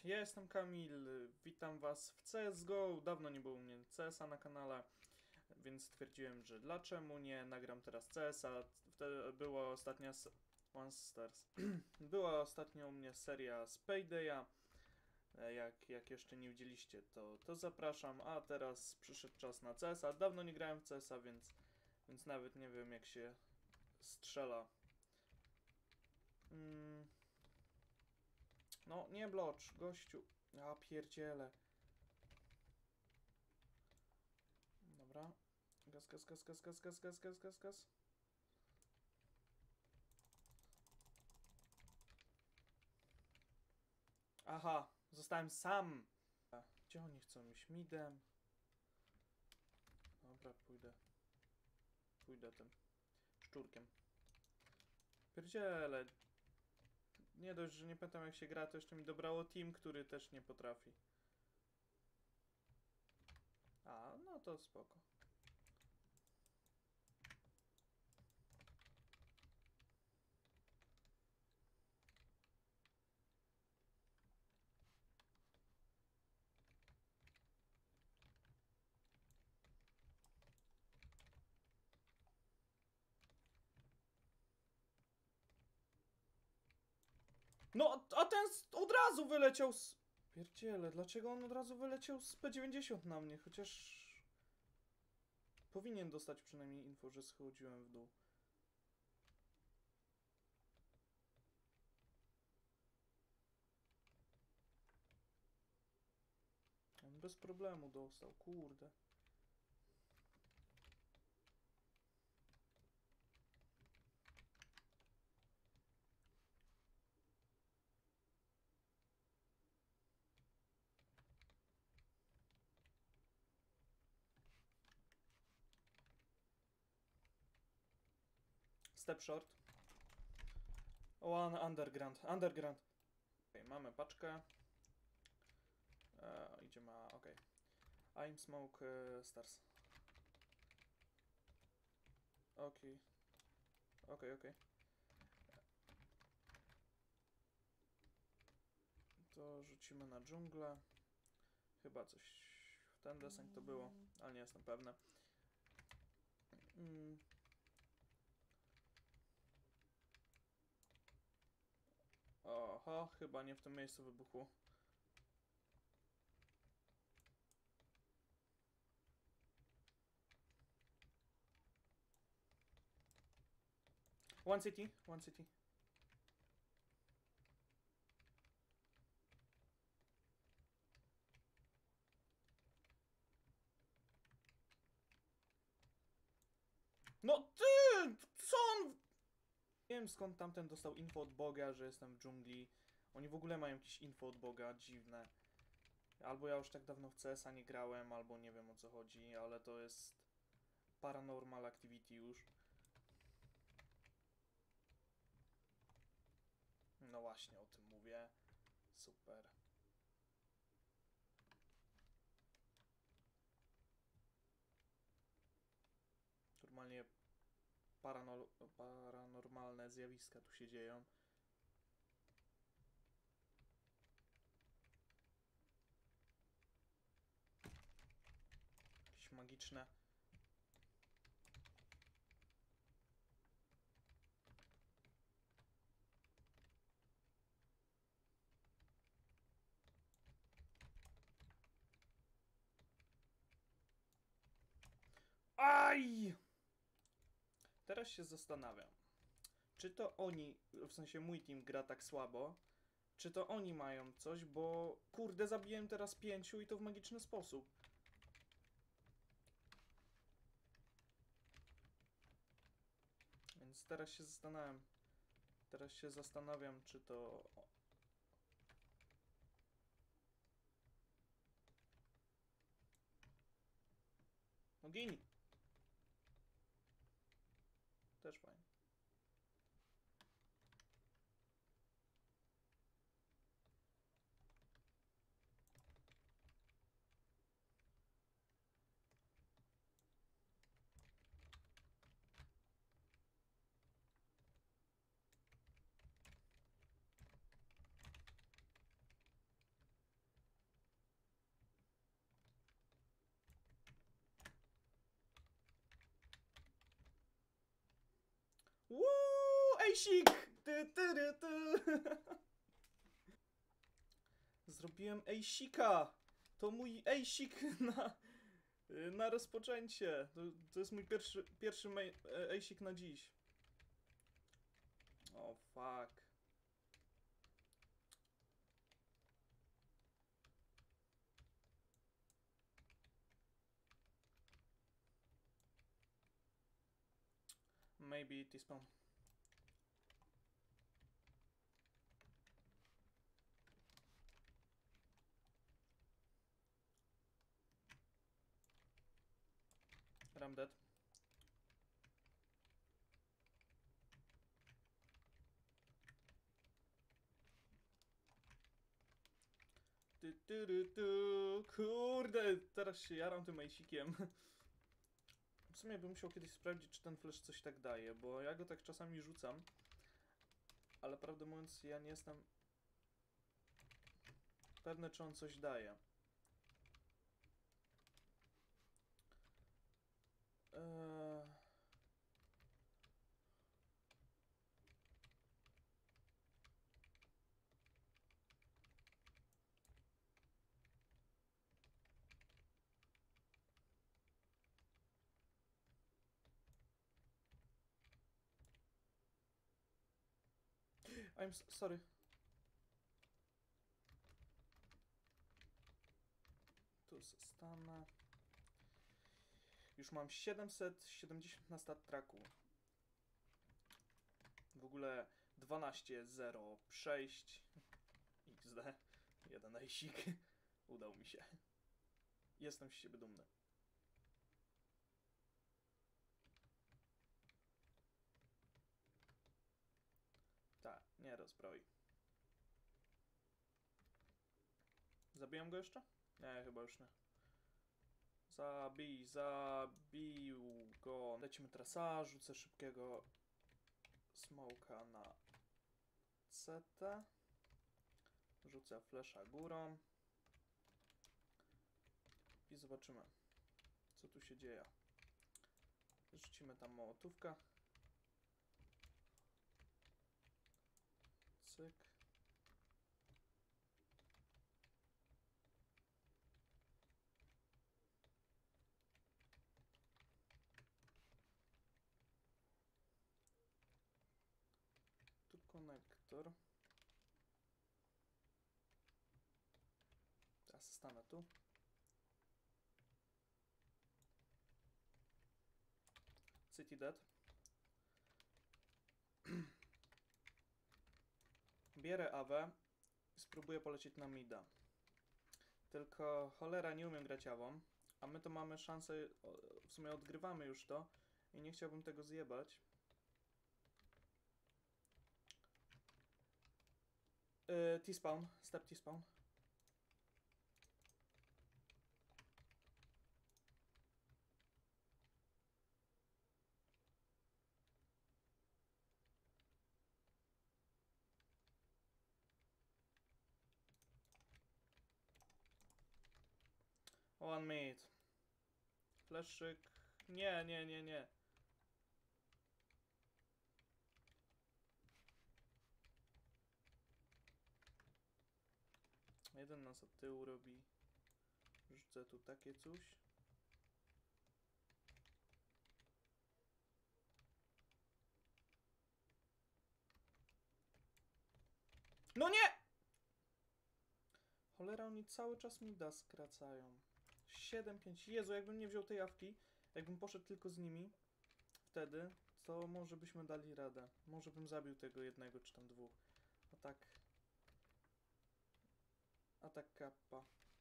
Ja jestem Kamil, witam was w CSGO. Dawno nie było u mnie CS-a na kanale, więc stwierdziłem, że dlaczego nie, nagram teraz CS-a. Wtedy była ostatnia One Stars. Była ostatnio u mnie seria z Paydaya. Jak jeszcze nie widzieliście, to zapraszam, a teraz przyszedł czas na CS-a. Dawno nie grałem w CS-a, więc nawet nie wiem, jak się strzela. No, nie blocz, gościu. Ja pierdzielę. Dobra. Gaz, gaz, gaz, gaz, gaz, gaz, gaz, gaz, gaz, gaz. Aha, zostałem sam. Gdzie oni chcą iść? Midem. Dobra, pójdę tym szczurkiem. Pierdziele. Nie dość, że nie pamiętam jak się gra, to jeszcze mi dobrało team, który też nie potrafi. A, no to spoko. No, a ten od razu wyleciał z... Pierdziele, dlaczego on od razu wyleciał z P90 na mnie? Chociaż... Powinien dostać przynajmniej info, że schodziłem w dół. On bez problemu dostał, kurde. Step short. One underground. Okay, mamy paczkę. Idziemy, okej. I'm smoke stars. Okej. To rzucimy na dżunglę. Chyba coś w ten deseń to było, ale nie jestem pewny. Oho, chyba nie w tym miejscu wybuchło. One city. No ty! Co on... Nie wiem skąd tamten dostał info od Boga, że jestem w dżungli. Oni w ogóle mają jakieś info od Boga, dziwne. Albo ja już tak dawno w CS-a nie grałem, albo nie wiem o co chodzi, ale to jest... Paranormal Activity już. No właśnie, o tym mówię. Super. Normalnie paranormalne zjawiska tu się dzieją. Jakieś magiczne. Aj! Teraz się zastanawiam, czy to oni, w sensie mój team gra tak słabo, czy to oni mają coś, bo kurde zabiłem teraz 5 i to w magiczny sposób. Więc teraz się zastanawiam. Czy to... No gini! Też fajnie. ejsik! Zrobiłem ejsika! To mój ejsik na rozpoczęcie. To jest mój pierwszy ejsik na dziś. O, fuck. Maybe T-spawn. Ram dead. Kurde, teraz się jaram tym ejsikiem. W sumie bym musiał kiedyś sprawdzić, czy ten flash coś tak daje, bo ja go tak czasami rzucam. Ale prawdę mówiąc, ja nie jestem pewny, czy on coś daje. I'm sorry. Tu stanę. Już mam 770 na stat tracku. W ogóle 12, 0, przejść. XD. Jeden ejsik. Udał mi się. Jestem z siebie dumny. Tak, nie rozbroi. Zabijam go jeszcze? Nie, chyba już nie. Zabił go. Lecimy teraz A, rzucę szybkiego smoka na CT. Rzucę flasha górą. I zobaczymy, co tu się dzieje. Rzucimy tam mołotówkę. Cyk. Tu konektor. Teraz stanę tu. City dead. Bierę AW i spróbuję polecieć na mida. Tylko cholera, nie umiem grać awą, a my to mamy szansę, w sumie odgrywamy już to i nie chciałbym tego zjebać. T-spawn, step T-spawn. One mid. Fleszyk. Nie, nie, nie, nie. Jeden nas od tyłu robi. Rzucę tu takie coś. No nie! Cholera, oni cały czas mi da skracają. 7-5. Jezu, jakbym nie wziął tej awki, jakbym poszedł tylko z nimi, wtedy, to może byśmy dali radę. Może bym zabił tego jednego czy tam dwóch. A tak... A tak kappa.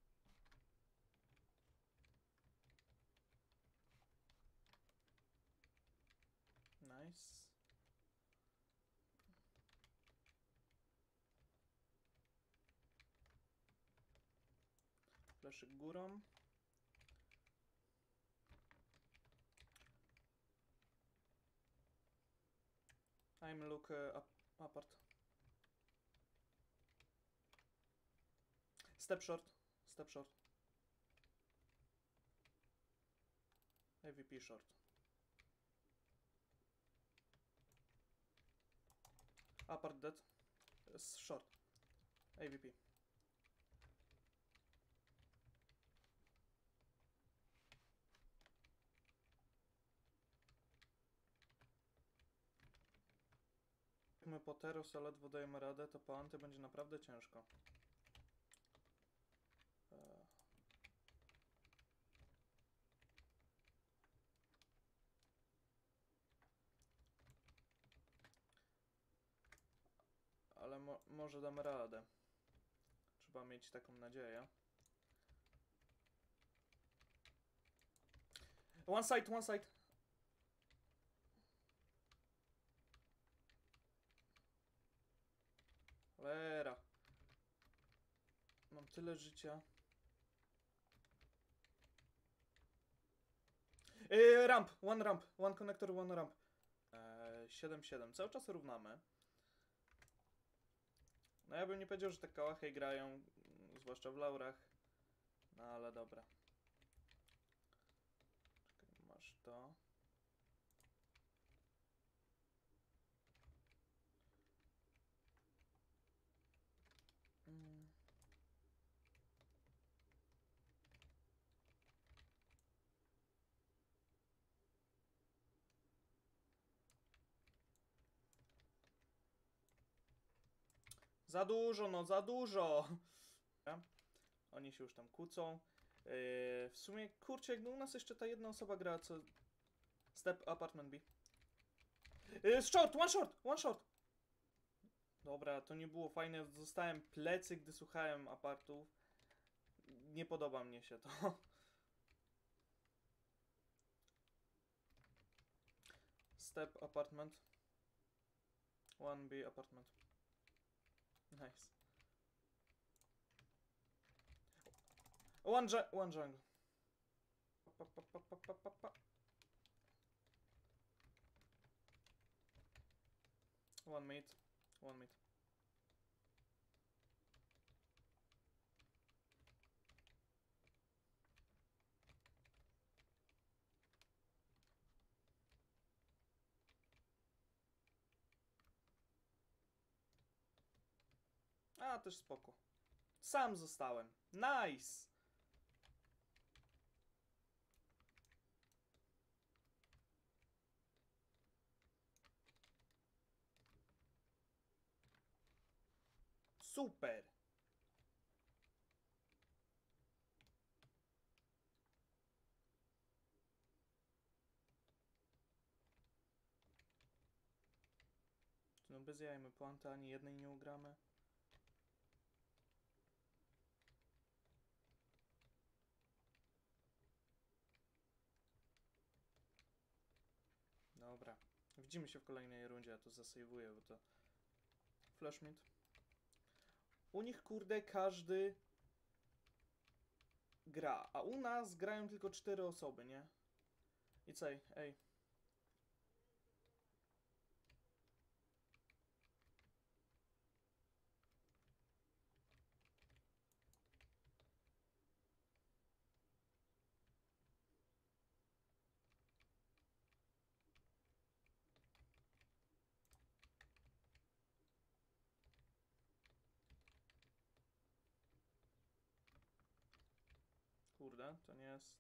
Nice. Fleszyk górą. I'm look apart. Step short. Step short. AVP short. Apart dead. Short. AVP. Jak my po Teros, a ledwo dajemy radę, to po Anty będzie naprawdę ciężko. Ale może damy radę. Trzeba mieć taką nadzieję. One side, one side. Cholera. Mam tyle życia. Ramp, one connector, one ramp. 7-7, cały czas równamy. No ja bym nie powiedział, że te kałachy grają, zwłaszcza w laurach. No ale dobra. Czekaj, masz to. Za dużo, no za dużo! Oni się już tam kłócą. W sumie, kurczę, jakby u nas jeszcze ta jedna osoba gra, co... Step apartment B. Short, one short! Dobra, to nie było fajne. Zostałem plecy, gdy słuchałem apartów. Nie podoba mnie się to. Step apartment. 1B apartment. Nice. One jungle. One mid. One mid. A, też spoko. Sam zostałem. Nice! Super! No bez jaj, my puanty ani jednej nie ugramy. Dobra. Widzimy się w kolejnej rundzie, ja to zasejwuję, bo to... Flash mid. U nich, kurde, każdy gra, a u nas grają tylko 4 osoby, nie? I co? Ej. Kurde, to nie jest...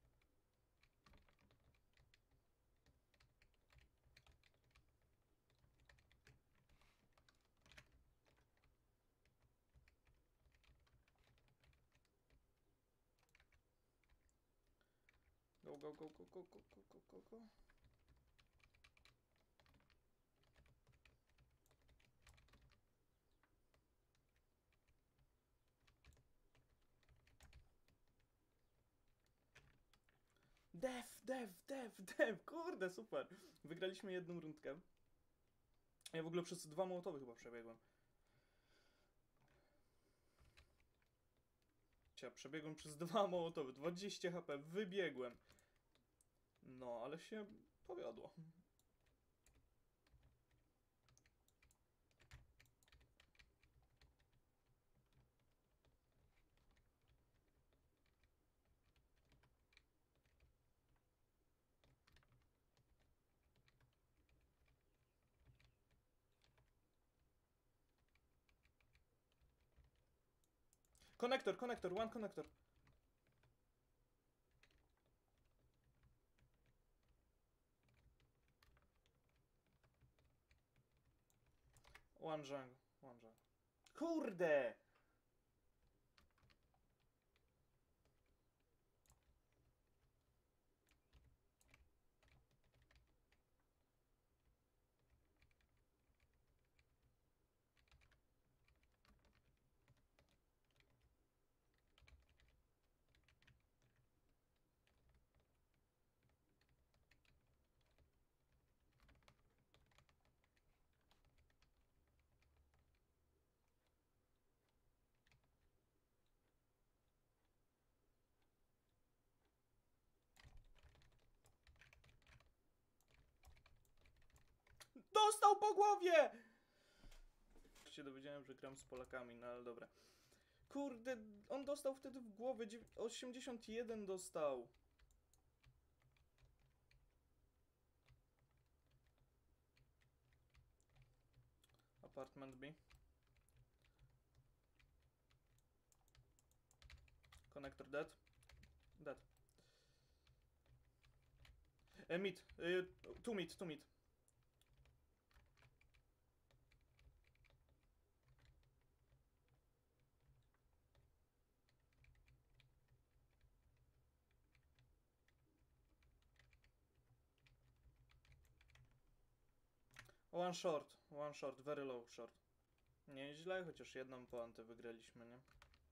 Go, go, go, go, go, go, go, go, go, go. Dev, kurde, super. Wygraliśmy jedną rundkę. Ja w ogóle przez 2 mołotowy chyba przebiegłem. Przebiegłem przez 2 mołotowy, 20 HP, wybiegłem. No, ale się powiodło. Konektor, konektor, one konektor. One jungle, one jungle. Kurde! Dostał po głowie! Się dowiedziałem, że gram z Polakami, no ale dobra. Kurde, on dostał wtedy w głowę, 81 dostał. Apartment B. Connector dead. Dead. Mid. Two mid, two mid. One short, very low short. Nieźle, chociaż jedną poantę wygraliśmy, nie?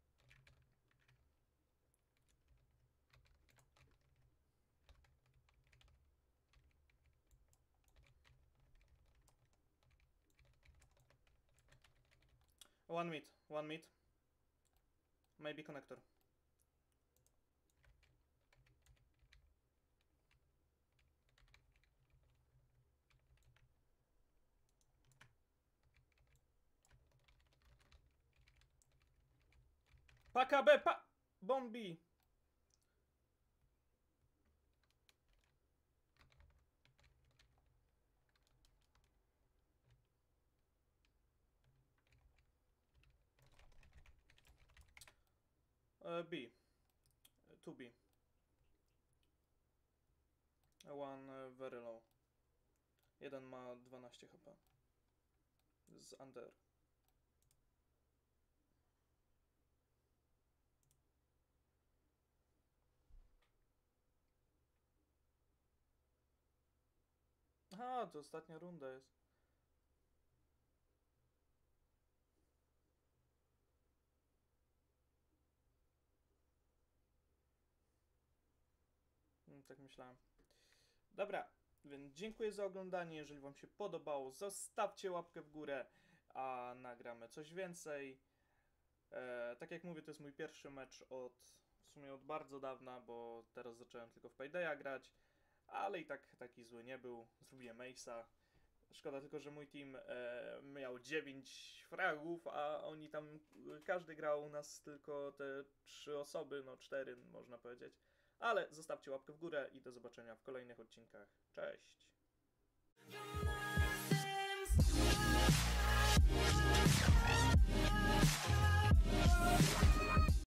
One mid, one mid. Maybe connector. Paka B, Bombi! B. 2B. One very low. Jeden ma 12 HP. Z under. Aha, to ostatnia runda jest. Tak myślałem. Dobra, więc dziękuję za oglądanie. Jeżeli wam się podobało, zostawcie łapkę w górę, a nagramy coś więcej. Tak jak mówię, to jest mój pierwszy mecz w sumie od bardzo dawna, bo teraz zacząłem tylko w Paydaya grać, ale i tak taki zły nie był. Zrobiłem ace'a. Szkoda tylko, że mój team miał 9 fragów, a oni tam, każdy grał u nas tylko te 3 osoby, no 4 można powiedzieć. Ale zostawcie łapkę w górę i do zobaczenia w kolejnych odcinkach. Cześć!